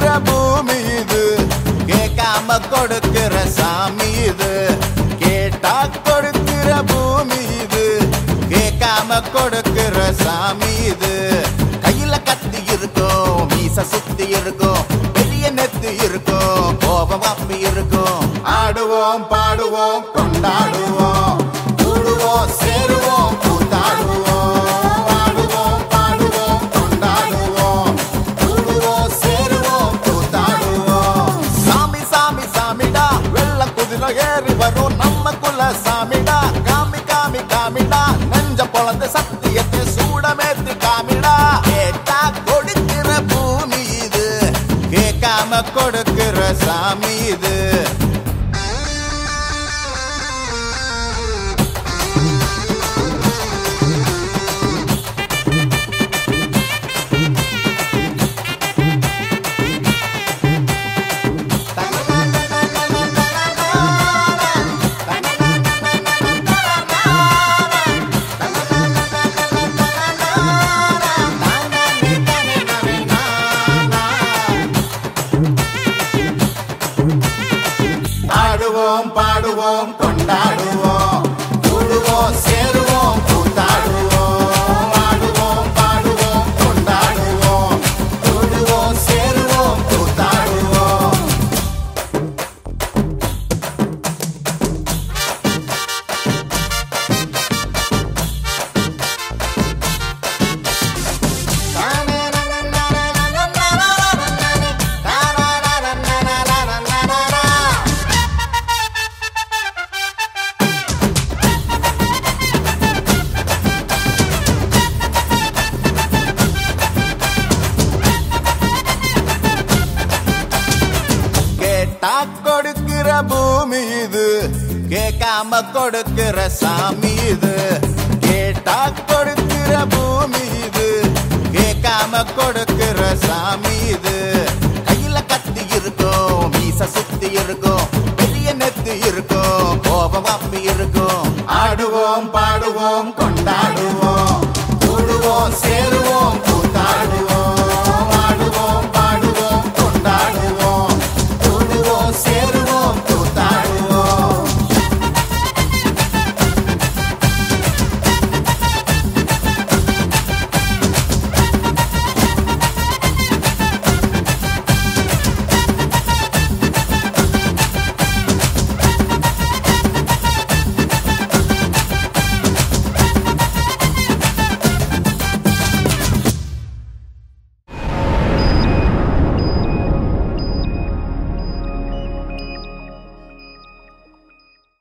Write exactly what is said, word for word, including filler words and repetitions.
கொடுக்கிற பூமி இது, கேட்காம கொடுக்கிற சாமி இது. கேட்டா கொடுக்கிற பூமி இது, கேட்காம கொடுக்கிற சாமி இது. கையில கத்தி இருக்கும், மீச சுத்தி இருக்கும், பெரிய நெத்தி இருக்கும், கோபம் அப்பி இருக்கும். ஆடுவோம் பாடுவோம் கொண்டாடுவோம், கூடுவோம் சேருவோம் கூத்தாடுவோம். ஆடுவோம் பாடுவோம் கொண்டாடுவோம், கூடுவோம் சேருவோம் கூத்தாடுவோம். சாமி சாமி சாமிடா, வெள்ள குதிரை ஏறி வரும் நம்ம குல சாமிடா. காமி காமி காமிடா, நெஞ்ச பொழந்த சத்தியத்தை சூடமேத்தி காமிடா. கேட்டா கொடுக்கிற பூமி இது, கேட்காம கொடுக்கிற சாமி இது. ஆடுவோம் பாடுவோம் கொண்டாடுவோம், கூடுவோம் சேருவோம் கூத்தாடுவோம். ஆடுவோம் பாடுவோம் கொண்டாடுவோம், கூடுவோம் சேருவோம் கூத்தாடுவோம். கேட்டா கொடுக்கிற பூமி இது, கேட்காம கொடுக்கிற சாமி இது. கேட்டா கொடுக்கிற பூமி இது, கேட்காம கொடுக்கிற சாமி இது. கையில கத்தி இருக்கும், மீச சுத்தி இருக்கும், பெரிய நெத்தி இருக்கும், கோபம் அப்பி இருக்கும். ஆடுவோம் பாடுவோம்